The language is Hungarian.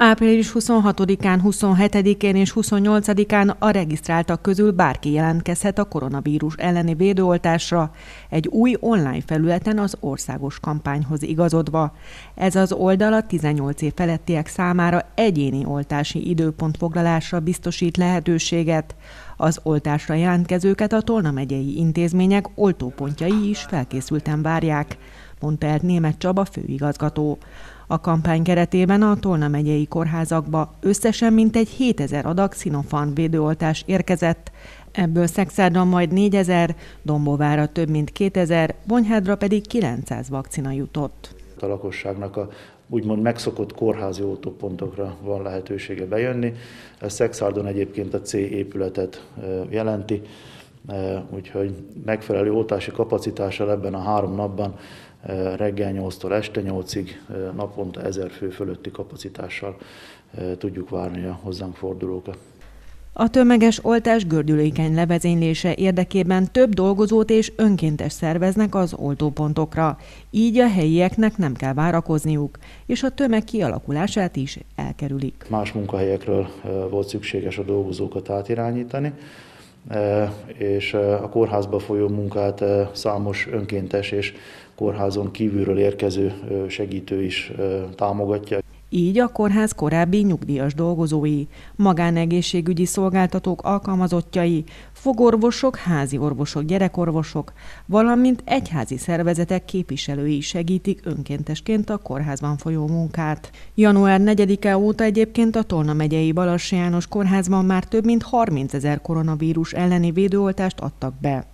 Április 26-án, 27-én és 28-án a regisztráltak közül bárki jelentkezhet a koronavírus elleni védőoltásra egy új online felületen az országos kampányhoz igazodva. Ez az oldal a 18 év felettiek számára egyéni oltási időpontfoglalásra biztosít lehetőséget. Az oltásra jelentkezőket a Tolna megyei intézmények oltópontjai is felkészülten várják, mondta el Németh Csaba főigazgató. A kampány keretében a Tolna megyei kórházakba összesen mintegy 7000 adag Sinopharm védőoltás érkezett, ebből Szexárdon majd 4000, Dombóvára több mint 2000, Bonyhádra pedig 900 vakcina jutott. A lakosságnak a úgymond megszokott kórházi oltópontokra van lehetősége bejönni. Ez Szexárdon egyébként a C épületet jelenti, úgyhogy megfelelő oltási kapacitással ebben a 3 napban reggel 8-tól este 8-ig naponta 1000 fő fölötti kapacitással tudjuk várni a hozzánk fordulókat. A tömeges oltás gördülékeny levezénylése érdekében több dolgozót és önkéntes szerveznek az oltópontokra, így a helyieknek nem kell várakozniuk, és a tömeg kialakulását is elkerülik. Más munkahelyekről volt szükséges a dolgozókat átirányítani, és a kórházba folyó munkát számos önkéntes és kórházon kívülről érkező segítő is támogatja. Így a kórház korábbi nyugdíjas dolgozói, magánegészségügyi szolgáltatók alkalmazottjai, fogorvosok, házi orvosok, gyerekorvosok, valamint egyházi szervezetek képviselői segítik önkéntesként a kórházban folyó munkát. Január 4-e óta egyébként a Tolna megyei Balassi János kórházban már több mint 30 000 koronavírus elleni védőoltást adtak be.